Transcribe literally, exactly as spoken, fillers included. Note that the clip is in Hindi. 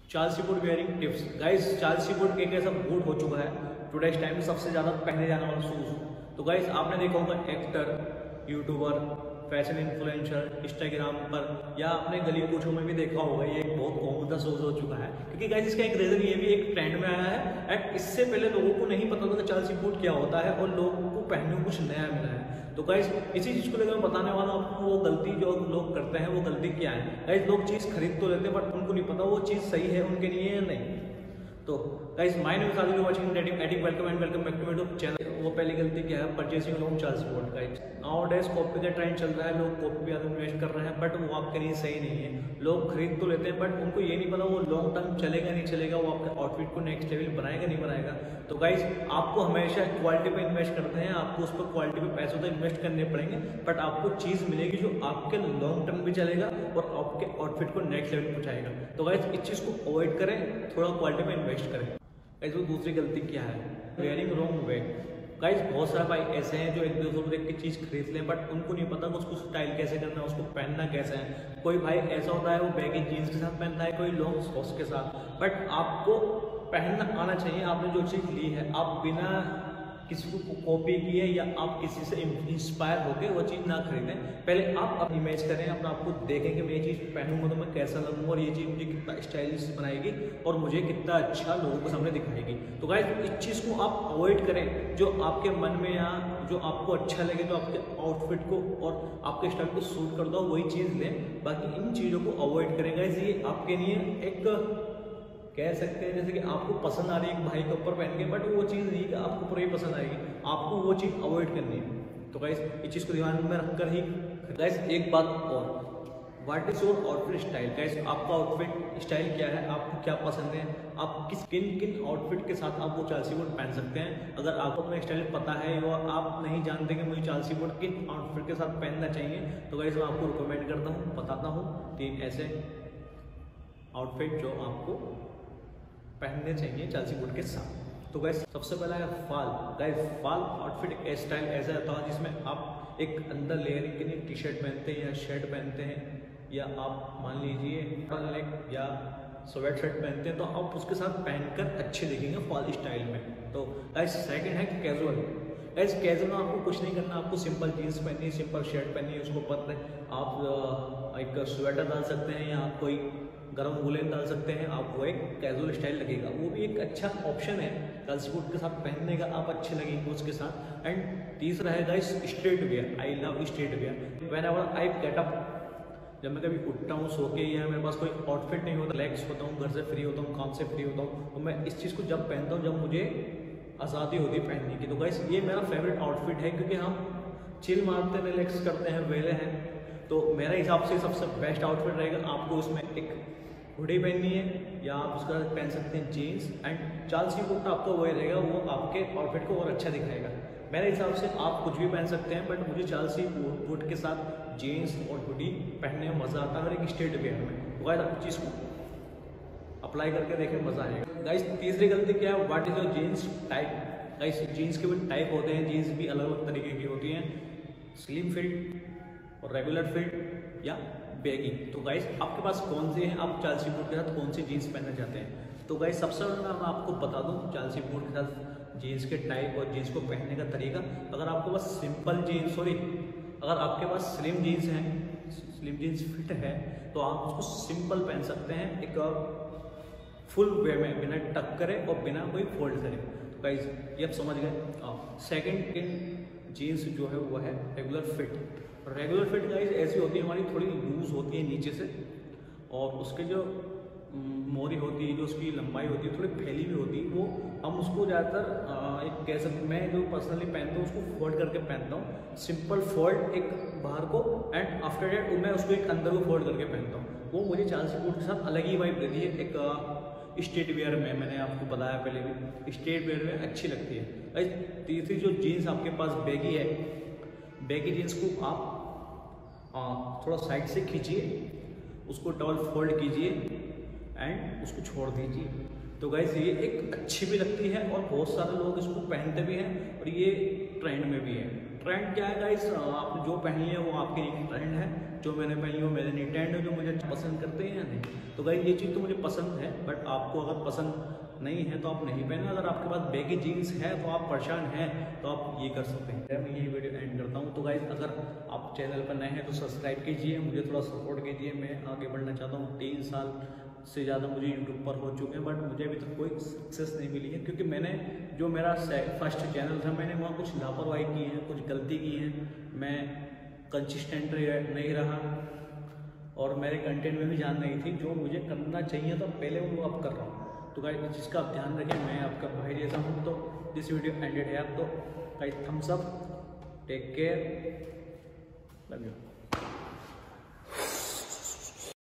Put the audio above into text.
चार्ल्सी boot wearing tips. Guys Chelsea boot एक ऐसा बूट हो चुका है टुडे टाइम में सबसे ज़्यादा पहने जाने वाला शूज़। तो गाइस आपने देखा होगा actor, YouTuber, fashion influencer, Instagram पर या अपने गली कूचों में भी देखा होगा, ये एक बहुत कॉमन सा शूज़ हो चुका है। क्योंकि गाइस इसका एक रीज़न ये भी एक ट्रेंड में आया है एंड इससे पहले लोगों को नहीं पता था कि चार्ल्सी बूट क्या होता है और लोगों को पहनने को कुछ नया मिला है। तो गाइस इसी चीज़ को लेकर मैं बताने वाला हूँ आपको वो गलती जो लोग करते हैं वो गलती क्या है। गाइस लोग चीज़ खरीद तो लेते हैं बट उनको नहीं पता वो चीज़ सही है उनके लिए या नहीं। तो guys my name is Aditya watching editing editing welcome and welcome back to my YouTube channel. वो पहली गलती क्या है, परचेसिंग लोन Chelsea boot. Guys nowadays copy का ट्रेंड चल रहा है, लोग कॉपी पे इन्वेस्ट कर रहे हैं बट वो आपके लिए सही नहीं है। लोग खरीद तो लेते हैं बट उनको ये नहीं पता वो लॉन्ग टर्म चलेगा नहीं चलेगा, वो आपके आउटफिट को नेक्स्ट लेवल बनाएगा नहीं बनाएगा। तो गाइस आपको हमेशा क्वालिटी पे इन्वेस्ट करते हैं, आपको उस पर क्वालिटी पे पैसों तो इन्वेस्ट करने पड़ेंगे बट आपको चीज़ मिलेगी जो आपके लॉन्ग टर्म भी चलेगा और आपके आउटफिट को नेक्स्ट लेवल पहुंचाएगा। तो गाइस इस चीज़ को अवॉइड करें, थोड़ा क्वालिटी पे इन्वेस्ट करें। गाइस वो दूसरी गलती क्या है, वेयरिंग रॉन्ग वे। गाइस बहुत सारे भाई ऐसे हैं जो एक दूसरे को देख के चीज़ खरीद लें बट उनको नहीं पता कि उसको स्टाइल कैसे करना है, उसको पहनना कैसे है। कोई भाई ऐसा होता है वो बैगी जीन्स के साथ पहनता है, कोई लॉन्ग शॉर्ट्स के साथ। बट आपको पहनना आना चाहिए। आपने जो चीज़ ली है आप बिना किसी को कॉपी की है या आप किसी से इंस्पायर होकर वो चीज़ ना खरीदें। पहले आप अपनी इमेज करें, अपना आपको देखें कि मैं ये चीज़ पहनूंगा तो मैं कैसा लगूंगा और ये चीज़ मुझे कितना स्टाइलिश बनाएगी और मुझे कितना अच्छा लोगों के सामने दिखाएगी। तो गाइस इस चीज़ को आप अवॉइड करें जो आपके मन में या जो आपको अच्छा लगे, जो आपके आउटफिट को और आपके स्टाइल को सूट कर दो वही चीज़ लें। बाकी इन चीज़ों को अवॉइड करें। गाइस ये आपके लिए एक कह सकते हैं जैसे कि आपको पसंद आ रही है एक भाई के ऊपर पहन के बट वो चीज़ नहीं कि आपको पूरी पसंद आएगी, आपको वो चीज़ अवॉइड करनी है। तो गाइस इस चीज़ को ध्यान में रखकर ही। गाइस एक बात और, what is your outfit style. Guys आपका आउटफिट स्टाइल क्या है, आपको क्या पसंद है, आप किस किन किन आउटफिट के साथ आप वो चार्ल्सी बूट पहन सकते हैं। अगर आपको अपना स्टाइल पता है और आप नहीं जानते कि मुझे चार्ल्सी बूट किन आउटफिट के साथ पहनना चाहिए तो गाइस मैं आपको रिकमेंड करता हूँ, बताता हूँ तीन ऐसे आउटफिट जो आपको पहनने चाहिए चार्ल्सी बूट के साथ। तो गाइस सबसे पहला है फॉल। गाइस फॉल आउटफिट एक स्टाइल ऐसा होता है जिसमें आप एक अंदर लेयरिंग के लिए टी शर्ट पहनते हैं या शर्ट पहनते हैं या आप मान लीजिए लेग या स्वेट शर्ट पहनते हैं तो आप उसके साथ पहनकर अच्छे दिखेंगे फॉल स्टाइल में। तो गाइस सेकंड है कैजुअल। गाइस कैजुअल में आपको कुछ नहीं करना, आपको सिंपल जीन्स पहननी है, सिंपल शर्ट पहननी है, उसको ऊपर आप एक स्वेटर डाल सकते हैं या आप कोई गर्म वुलन डाल सकते हैं, आप वो एक कैजुअल स्टाइल लगेगा। वो भी एक अच्छा ऑप्शन है चार्ल्सी बूट के साथ पहनने का, आप अच्छे लगेंगे उसके साथ। एंड तीसरा है guys street wear. I love street wear. Whenever I get up, जब मैं कभी उठता हूँ सो के या मेरे पास कोई आउटफिट नहीं होता, रिलैक्स होता हूँ, घर से फ्री होता हूँ, काम से फ्री होता हूँ, तो मैं इस चीज़ को जब पहनता हूँ जब मुझे आज़ादी होती है पहनने की। तो गाइस ये मेरा फेवरेट आउटफिट है क्योंकि हम चिल मारते हैं, रिलैक्स करते हैं, वेले हैं। तो मेरे हिसाब से सबसे बेस्ट आउटफिट रहेगा। आपको उसमें एक हुडी पहननी है या आप उसका पहन सकते हैं जीन्स एंड चार्ल्सी बूट आपका वही रहेगा, वो आपके आउटफिट को और अच्छा दिखाएगा। मेरे हिसाब से आप कुछ भी पहन सकते हैं बट मुझे चार्ल्सी बूट के साथ जीन्स और हुडी पहनने में मज़ा आता है और एक स्ट्रेट वेयर में। तो गाइस आप चीज़ को अप्लाई करके देखें, मज़ा आएगा। गाइस तीसरी गलती क्या है, what is your jeans type. Guys jeans के भी टाइप होते हैं, जीन्स भी अलग अलग तरीके की होती हैं, स्लिम फिट और रेगुलर फिट या बैगी। तो गाइस आपके पास कौन से हैं, आप चार्ल्सी बूट के साथ कौन सी जीन्स पहनना चाहते हैं। तो गाइस सबसे पहले मैं आपको बता दूं चार्ल्सी बूट के साथ जीन्स के टाइप और जीन्स को पहनने का तरीका। अगर आपके पास सिंपल जीन्स सॉरी अगर आपके पास स्लिम जीन्स हैं, स्लिम जीन्स फिट है तो आप उसको सिंपल पहन सकते हैं, एक फुल वे में, बिना टक करे और बिना कोई फोल्ड करे। तो गाइस ये आप समझ गए। सेकेंड इन जीन्स जो है वो है regular fit. Regular fit guys ऐसी होती है, हमारी थोड़ी लूज होती है नीचे से और उसके जो मोरी होती है, जो उसकी लंबाई होती है थोड़ी फैली हुई होती है, वो हम उसको ज़्यादातर एक कह सकते, मैं जो पर्सनली पहनता हूँ उसको फोल्ड करके पहनता हूँ, सिंपल फोल्ड एक बाहर को एंड आफ्टर डेट मैं उसको एक अंदर को फोल्ड करके पहनता हूँ। वो मुझे चार्ल्सी बूट के साथ अलग ही वाइब देती है। एक स्ट्रेट वेयर में मैंने आपको बताया पहले भी, स्ट्रेट वेयर में अच्छी लगती है। तीसरी जो जीन्स आपके पास बैगी है, बैगी जीन्स को आप आ, थोड़ा साइड से खींचिए, उसको डबल फोल्ड कीजिए एंड उसको छोड़ दीजिए। तो गाइस ये एक अच्छी भी लगती है और बहुत सारे लोग इसको पहनते भी हैं और ये ट्रेंड में भी है। ट्रेंड क्या है गाइस, आपने जो पहन लिया वो आपके लिए ट्रेंड है, जो मैंने पहन लिया वो मेरे लिए ट्रेंड है, जो मुझे पसंद करते हैं या नहीं। तो गाइस ये चीज़ तो मुझे पसंद है, बट आपको अगर पसंद नहीं है तो आप नहीं पहने। अगर आपके पास बैगी जीन्स है तो आप परेशान हैं तो आप ये कर सकते हैं। मैं ये वीडियो एंड करता हूँ। तो गाइस अगर आप चैनल पर नए हैं तो सब्सक्राइब कीजिए, मुझे थोड़ा सपोर्ट कीजिए, मैं आगे बढ़ना चाहता हूँ। तीन साल से ज़्यादा मुझे यूट्यूब पर हो चुके हैं, बट मुझे अभी तक कोई सक्सेस नहीं मिली है, क्योंकि मैंने जो मेरा फर्स्ट चैनल था मैंने वहाँ कुछ लापरवाही की है, कुछ गलती की है, मैं कंसिस्टेंट नहीं रहा और मेरे कंटेंट में भी जान नहीं थी। जो मुझे करना चाहिए था पहले वो अब कर रहा हूँ। तो गाइस जिसका आप ध्यान रखें, मैं आपका भाई जैसा हूँ। तो दिस वीडियो एंडेड है। आप तो guys thumbs up, take care, love you.